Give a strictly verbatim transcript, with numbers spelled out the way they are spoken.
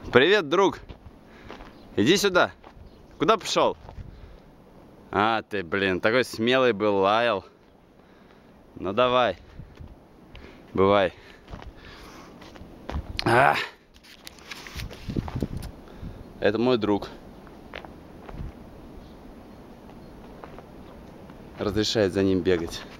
Привет, друг. Иди сюда. Куда пошел? А, ты, блин, такой смелый был, лаял. Ну давай. Бывай. А! Это мой друг. Разрешает за ним бегать.